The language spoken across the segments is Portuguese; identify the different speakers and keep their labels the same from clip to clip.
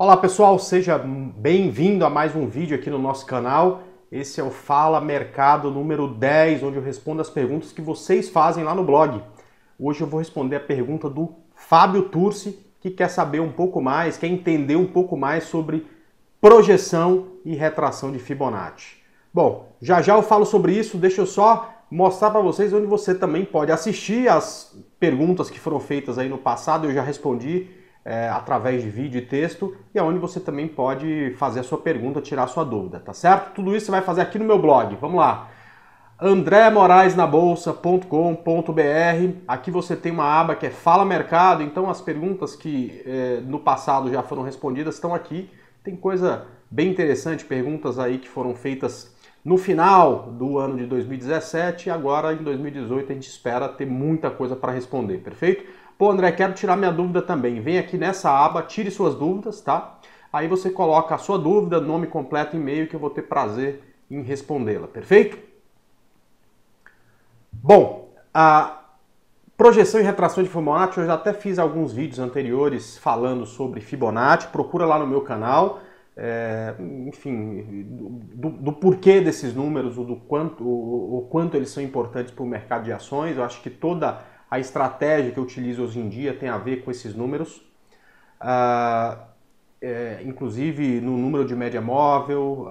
Speaker 1: Olá pessoal, seja bem-vindo a mais um vídeo aqui no nosso canal. Esse é o Fala Mercado número 10, onde eu respondo as perguntas que vocês fazem lá no blog. Hoje eu vou responder a pergunta do Fábio Turci, que quer saber um pouco mais, quer entender um pouco mais sobre projeção e retração de Fibonacci. Bom, já eu falo sobre isso, deixa eu só mostrar para vocês onde você também pode assistir as perguntas que foram feitas aí no passado, eu já respondi através de vídeo e texto, e é onde você também pode fazer a sua pergunta, tirar a sua dúvida, tá certo? Tudo isso você vai fazer aqui no meu blog, vamos lá. andremoraesnabolsa.com.br. Aqui você tem uma aba que é Fala Mercado, então as perguntas que no passado já foram respondidas estão aqui. Tem coisa bem interessante, perguntas aí que foram feitas no final do ano de 2017 e agora em 2018 a gente espera ter muita coisa para responder, perfeito? Pô, André, quero tirar minha dúvida também. Vem aqui nessa aba, tire suas dúvidas, tá? Aí você coloca a sua dúvida, nome completo, e-mail, que eu vou ter prazer em respondê-la, perfeito? Bom, a projeção e retração de Fibonacci, eu já até fiz alguns vídeos anteriores falando sobre Fibonacci, procura lá no meu canal, enfim, do porquê desses números, o quanto eles são importantes para o mercado de ações. Eu acho que toda a estratégia que eu utilizo hoje em dia tem a ver com esses números, inclusive no número de média móvel,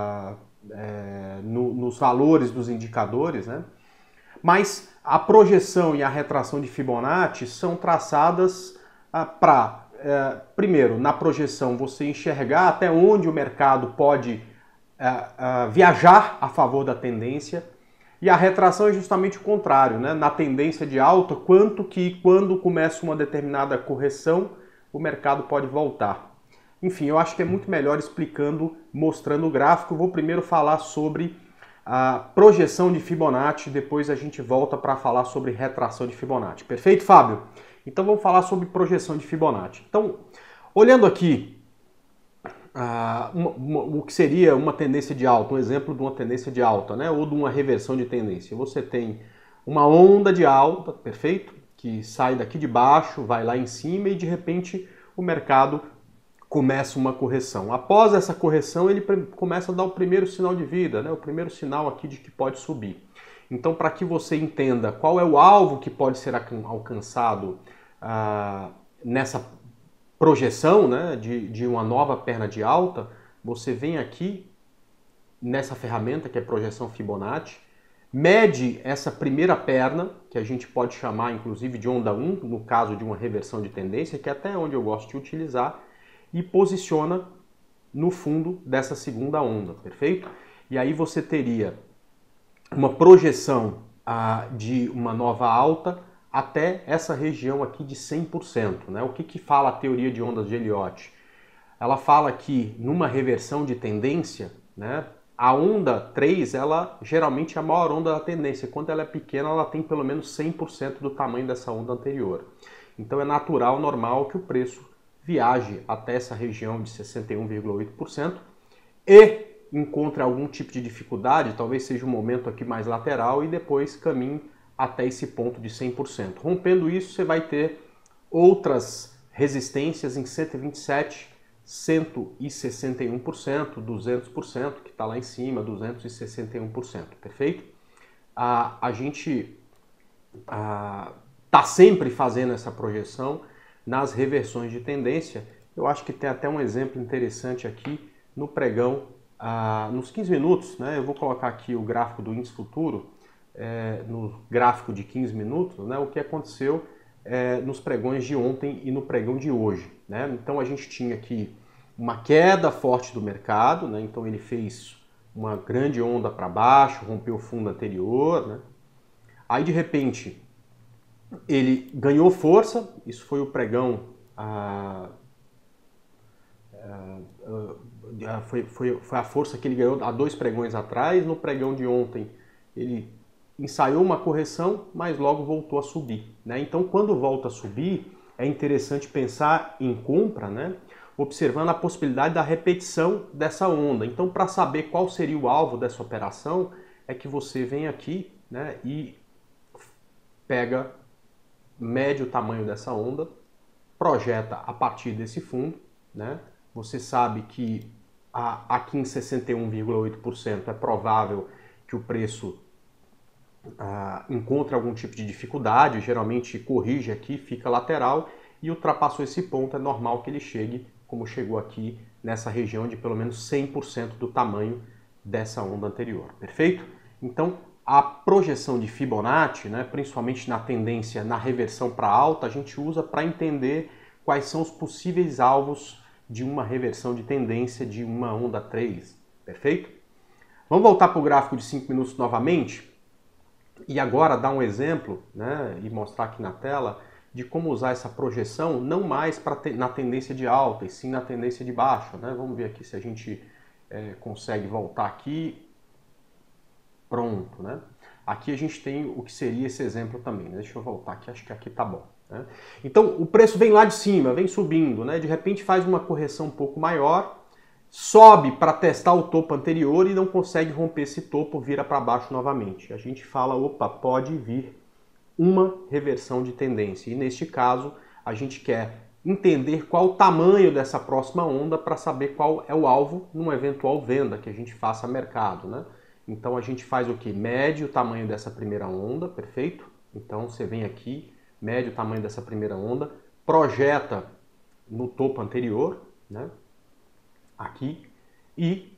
Speaker 1: nos valores dos indicadores, né? Mas a projeção e a retração de Fibonacci são traçadas para, primeiro, na projeção você enxergar até onde o mercado pode viajar a favor da tendência, e a retração é justamente o contrário, né? Na tendência de alta, quanto que quando começa uma determinada correção, o mercado pode voltar. Enfim, eu acho que é muito melhor explicando, mostrando o gráfico. Vou primeiro falar sobre a projeção de Fibonacci, depois a gente volta para falar sobre retração de Fibonacci. Perfeito, Fábio? Então vamos falar sobre projeção de Fibonacci. Então, olhando aqui o que seria uma tendência de alta, um exemplo de uma tendência de alta, né? Ou de uma reversão de tendência. Você tem uma onda de alta, perfeito? Que sai daqui de baixo, vai lá em cima e de repente o mercado começa uma correção. Após essa correção, ele começa a dar o primeiro sinal de vida, né? O primeiro sinal aqui de que pode subir. Então, para que você entenda qual é o alvo que pode ser alcançado nessa projeção, né, de uma nova perna de alta, você vem aqui nessa ferramenta que é projeção Fibonacci, mede essa primeira perna, que a gente pode chamar inclusive de onda 1, no caso de uma reversão de tendência, que é até onde eu gosto de utilizar, e posiciona no fundo dessa segunda onda, perfeito? E aí você teria uma projeção de uma nova alta até essa região aqui de 100%. Né? O que fala a teoria de ondas de Elliott? Ela fala que numa reversão de tendência, né, a onda 3, ela geralmente é a maior onda da tendência. Quando ela é pequena, ela tem pelo menos 100% do tamanho dessa onda anterior. Então é natural, normal que o preço viaje até essa região de 61,8% e encontre algum tipo de dificuldade, talvez seja um momento aqui mais lateral, e depois caminhe até esse ponto de 100%. Rompendo isso, você vai ter outras resistências em 127%, 161%, 200%, que está lá em cima, 261%, perfeito? A gente está sempre fazendo essa projeção nas reversões de tendência. Eu acho que tem até um exemplo interessante aqui no pregão, nos 15 minutos, né? Eu vou colocar aqui o gráfico do índice futuro, no gráfico de 15 minutos, né? O que aconteceu nos pregões de ontem e no pregão de hoje, né? Então a gente tinha aqui uma queda forte do mercado, né? Então ele fez uma grande onda para baixo, rompeu o fundo anterior, né? Aí de repente ele ganhou força, isso foi o pregão, foi a força que ele ganhou há 2 pregões atrás. No pregão de ontem ele ensaiou uma correção, mas logo voltou a subir, né? Então quando volta a subir, é interessante pensar em compra, né? Observando a possibilidade da repetição dessa onda. Então, para saber qual seria o alvo dessa operação, é que você vem aqui, né, e mede o tamanho dessa onda, projeta a partir desse fundo, né, você sabe que aqui em 61,8% é provável que o preço encontre algum tipo de dificuldade, geralmente corrige aqui, fica lateral, e ultrapassou esse ponto, é normal que ele chegue, como chegou aqui, nessa região de pelo menos 100% do tamanho dessa onda anterior, perfeito? Então, a projeção de Fibonacci, né, principalmente na tendência, na reversão para alta, a gente usa para entender quais são os possíveis alvos de uma reversão de tendência de uma onda 3, perfeito? Vamos voltar para o gráfico de 5 minutos novamente e agora dar um exemplo, né, e mostrar aqui na tela de como usar essa projeção não mais na tendência de alta, e sim na tendência de baixa, né? Vamos ver aqui se a gente consegue voltar aqui. Pronto, né? Aqui a gente tem o que seria esse exemplo também, né? Deixa eu voltar aqui, acho que aqui tá bom, né? Então o preço vem lá de cima, vem subindo, né? De repente faz uma correção um pouco maior, sobe para testar o topo anterior e não consegue romper esse topo, vira para baixo novamente. A gente fala, opa, pode vir uma reversão de tendência. E neste caso, a gente quer entender qual o tamanho dessa próxima onda para saber qual é o alvo numa eventual venda que a gente faça a mercado, né? Então a gente faz o que? Mede o tamanho dessa primeira onda, perfeito? Então você vem aqui, mede o tamanho dessa primeira onda, projeta no topo anterior, né? Aqui, e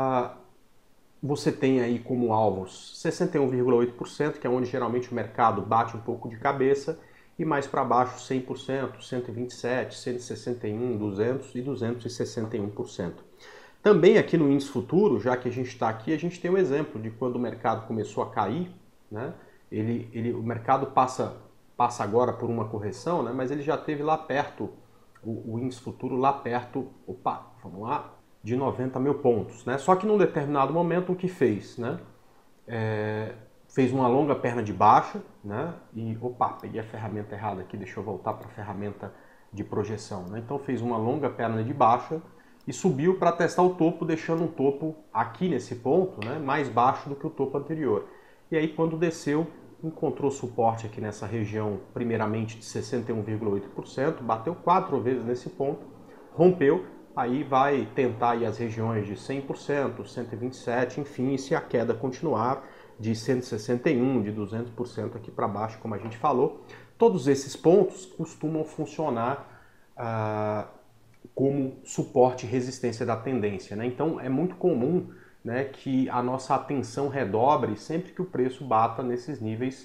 Speaker 1: você tem aí como alvos 61,8%, que é onde geralmente o mercado bate um pouco de cabeça, e mais para baixo 100%, 127%, 161%, 200% e 261%. Também aqui no índice futuro, já que a gente está aqui, a gente tem um exemplo de quando o mercado começou a cair, né? O mercado passa agora por uma correção, né? Mas ele já teve lá perto, o índice futuro lá perto, opa, vamos lá, de 90 mil pontos, né? Só que num determinado momento o que fez, né? Fez uma longa perna de baixa, né? E, opa, peguei a ferramenta errada aqui, deixa eu voltar para a ferramenta de projeção, né? Então fez uma longa perna de baixa e subiu para testar o topo, deixando um topo aqui nesse ponto, né? Mais baixo do que o topo anterior. E aí quando desceu, encontrou suporte aqui nessa região, primeiramente de 61,8%, bateu 4 vezes nesse ponto, rompeu, aí vai tentar aí as regiões de 100%, 127%, enfim, e se a queda continuar, de 161%, de 200% aqui para baixo, como a gente falou. Todos esses pontos costumam funcionar como suporte e resistência da tendência, né? Então é muito comum, né, que a nossa atenção redobre sempre que o preço bata nesses níveis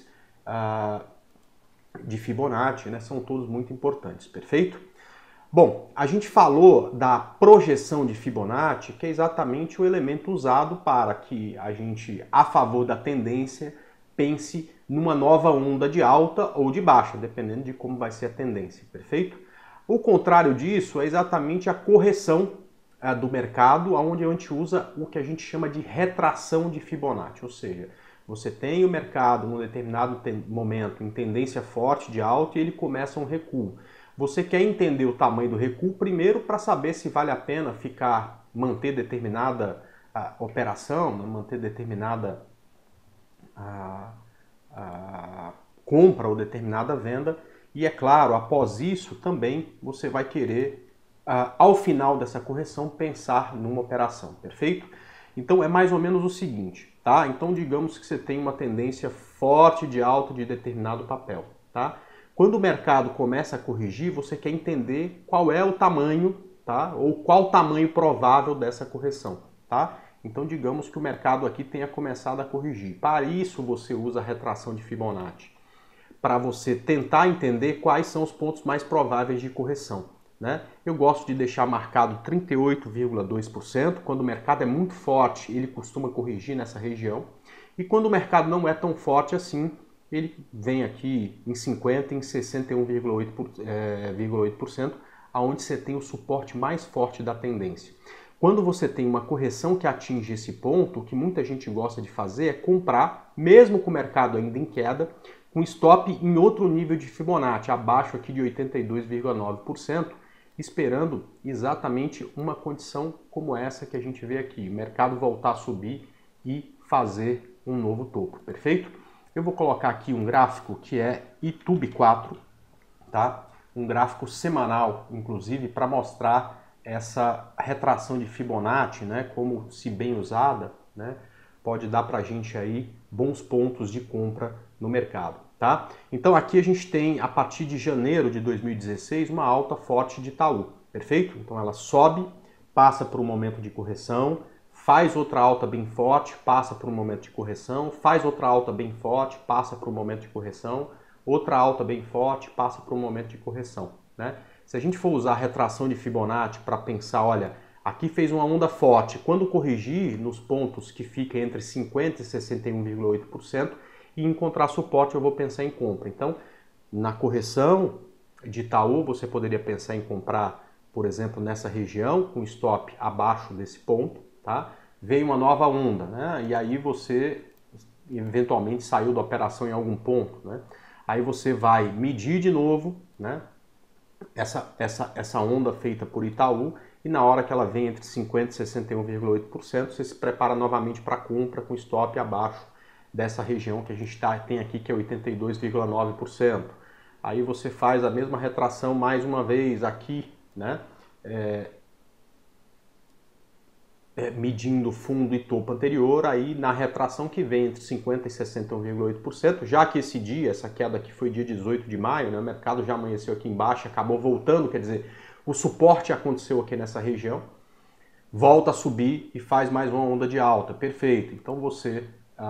Speaker 1: de Fibonacci, né? São todos muito importantes, perfeito? Bom, a gente falou da projeção de Fibonacci, que é exatamente o elemento usado para que a gente, a favor da tendência, pense numa nova onda de alta ou de baixa, dependendo de como vai ser a tendência, perfeito? O contrário disso é exatamente a correção do mercado, onde a gente usa o que a gente chama de retração de Fibonacci, ou seja, você tem o mercado num determinado momento em tendência forte de alta e ele começa um recuo. Você quer entender o tamanho do recuo primeiro para saber se vale a pena manter determinada operação, né? Manter determinada compra ou determinada venda. E é claro, após isso também você vai querer, ao final dessa correção, pensar numa operação, perfeito? Então é mais ou menos o seguinte, tá? Então digamos que você tem uma tendência forte de alta de determinado papel, tá? Quando o mercado começa a corrigir, você quer entender qual é o tamanho, tá? Ou qual o tamanho provável dessa correção, tá? Então digamos que o mercado aqui tenha começado a corrigir. Para isso você usa a retração de Fibonacci, para você tentar entender quais são os pontos mais prováveis de correção, né? Eu gosto de deixar marcado 38,2%. Quando o mercado é muito forte, ele costuma corrigir nessa região. E quando o mercado não é tão forte assim, ele vem aqui em 50%, em 61,8%, aonde você tem o suporte mais forte da tendência. Quando você tem uma correção que atinge esse ponto, o que muita gente gosta de fazer é comprar, mesmo com o mercado ainda em queda, com stop em outro nível de Fibonacci, abaixo aqui de 82,9%, esperando exatamente uma condição como essa que a gente vê aqui, o mercado voltar a subir e fazer um novo topo, perfeito? Eu vou colocar aqui um gráfico que é YouTube 4, tá? Um gráfico semanal, inclusive, para mostrar essa retração de Fibonacci, né, como se bem usada, né, pode dar para a gente aí bons pontos de compra no mercado, tá? Então aqui a gente tem, a partir de janeiro de 2016, uma alta forte de Itaú, perfeito? Então ela sobe, passa por um momento de correção, faz outra alta bem forte, passa por um momento de correção, faz outra alta bem forte, passa por um momento de correção, outra alta bem forte, passa por um momento de correção, né? Se a gente for usar a retração de Fibonacci para pensar, olha, aqui fez uma onda forte, quando corrigir nos pontos que fica entre 50% e 61,8% e encontrar suporte, eu vou pensar em compra. Então, na correção de Itaú, você poderia pensar em comprar, por exemplo, nessa região, com stop abaixo desse ponto, tá? Veio uma nova onda, né? E aí você eventualmente saiu da operação em algum ponto, né? Aí você vai medir de novo, né? Essa onda feita por Itaú, e na hora que ela vem entre 50% e 61,8%, você se prepara novamente para compra com stop abaixo dessa região que a gente tem aqui, que é 82,9%. Aí você faz a mesma retração mais uma vez aqui, né? Medindo fundo e topo anterior, aí na retração que vem entre 50% e 61,8%, já que esse dia, essa queda aqui foi dia 18 de maio, né, o mercado já amanheceu aqui embaixo, acabou voltando, quer dizer, o suporte aconteceu aqui nessa região, volta a subir e faz mais uma onda de alta, perfeito. Então você,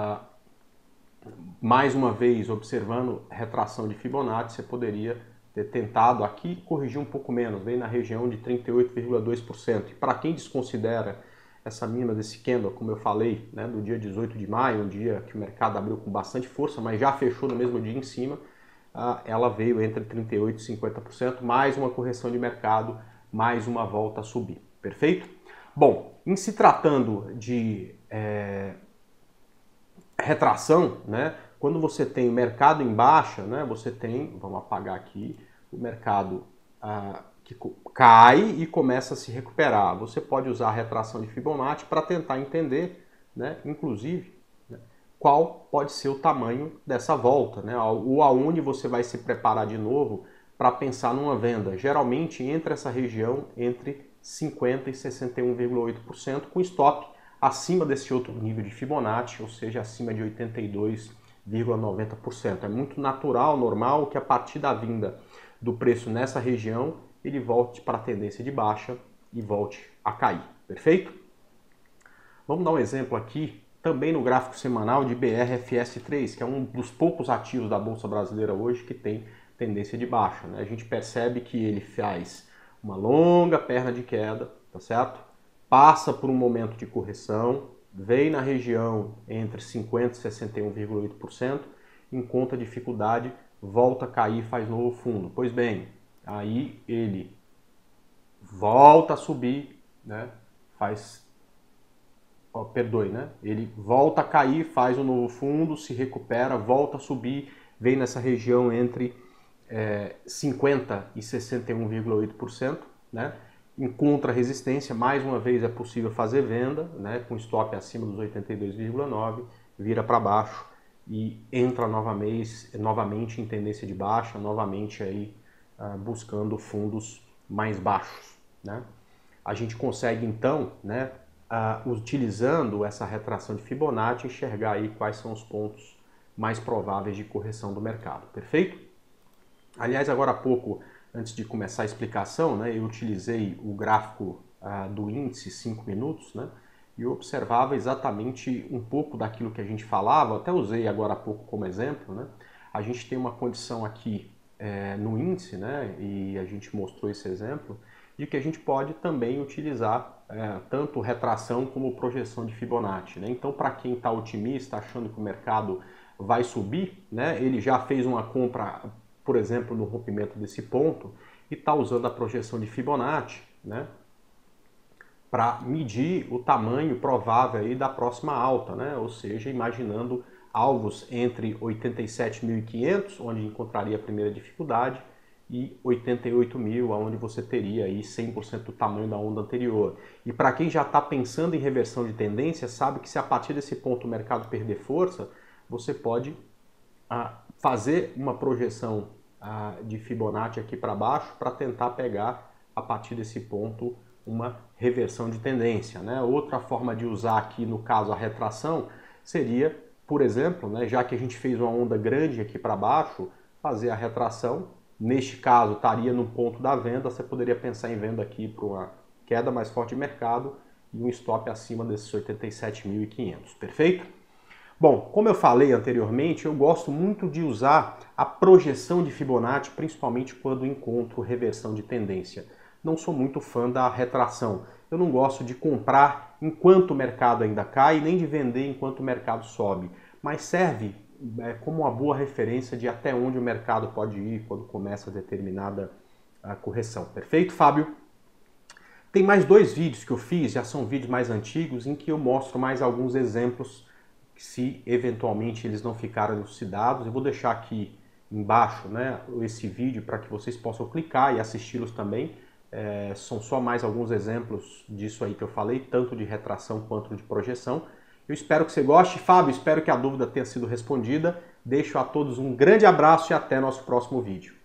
Speaker 1: mais uma vez, observando retração de Fibonacci, você poderia ter tentado aqui corrigir um pouco menos, vem na região de 38,2%. E para quem desconsidera essa mínima desse candle, como eu falei, né, do dia 18 de maio, um dia que o mercado abriu com bastante força, mas já fechou no mesmo dia em cima, ela veio entre 38% e 50%, mais uma correção de mercado, mais uma volta a subir, perfeito? Bom, em se tratando de retração, né, quando você tem o mercado em baixa, né, você tem, vamos apagar aqui, o mercado que cai e começa a se recuperar. Você pode usar a retração de Fibonacci para tentar entender, né, inclusive, né, qual pode ser o tamanho dessa volta, né, ou aonde você vai se preparar de novo para pensar numa venda. Geralmente entre essa região entre 50% e 61,8%, com stop acima desse outro nível de Fibonacci, ou seja, acima de 82,90%. É muito natural, normal, que a partir da vinda do preço nessa região, ele volte para a tendência de baixa e volte a cair, perfeito? Vamos dar um exemplo aqui, também no gráfico semanal de BRFS3, que é um dos poucos ativos da Bolsa Brasileira hoje que tem tendência de baixa, né? A gente percebe que ele faz uma longa perna de queda, tá certo? Passa por um momento de correção, vem na região entre 50% e 61,8%, encontra dificuldade, volta a cair, faz novo fundo. Pois bem, aí ele volta a subir, né? Ele volta a cair, faz um novo fundo, se recupera, volta a subir, vem nessa região entre 50% e 61,8%, né? Encontra resistência, mais uma vez é possível fazer venda, né? Com stop acima dos 82,9%, vira para baixo e entra novamente em tendência de baixa, novamente aí buscando fundos mais baixos, né? A gente consegue então, né, utilizando essa retração de Fibonacci, enxergar aí quais são os pontos mais prováveis de correção do mercado, perfeito? Aliás, agora há pouco, antes de começar a explicação, né, eu utilizei o gráfico do índice 5 minutos, né, e eu observava exatamente um pouco daquilo que a gente falava, até usei agora há pouco como exemplo, né? A gente tem uma condição aqui no índice, né, e a gente mostrou esse exemplo, de que a gente pode também utilizar tanto retração como projeção de Fibonacci, né? Então, para quem está otimista, achando que o mercado vai subir, né, ele já fez uma compra, por exemplo, no rompimento desse ponto, e está usando a projeção de Fibonacci, né, para medir o tamanho provável aí da próxima alta, né? Ou seja, imaginando alvos entre 87.500, onde encontraria a primeira dificuldade, e 88.000, onde você teria aí 100% do tamanho da onda anterior. E para quem já está pensando em reversão de tendência, sabe que se a partir desse ponto o mercado perder força, você pode fazer uma projeção de Fibonacci aqui para baixo para tentar pegar a partir desse ponto uma reversão de tendência, né? Outra forma de usar aqui, no caso, a retração, seria, por exemplo, né, já que a gente fez uma onda grande aqui para baixo, fazer a retração. Neste caso, estaria no ponto da venda, você poderia pensar em venda aqui para uma queda mais forte de mercado e um stop acima desses 87.500, perfeito? Bom, como eu falei anteriormente, eu gosto muito de usar a projeção de Fibonacci, principalmente quando encontro reversão de tendência. Não sou muito fã da retração. Eu não gosto de comprar enquanto o mercado ainda cai, nem de vender enquanto o mercado sobe. Mas serve como uma boa referência de até onde o mercado pode ir quando começa determinada correção. Perfeito, Fábio? Tem mais 2 vídeos que eu fiz, já são vídeos mais antigos, em que eu mostro mais alguns exemplos, se eventualmente eles não ficaram elucidados. Eu vou deixar aqui embaixo, né, esse vídeo para que vocês possam clicar e assisti-los também. São só mais alguns exemplos disso aí que eu falei, tanto de retração quanto de projeção. Eu espero que você goste. Fábio, espero que a dúvida tenha sido respondida. Deixo a todos um grande abraço e até nosso próximo vídeo.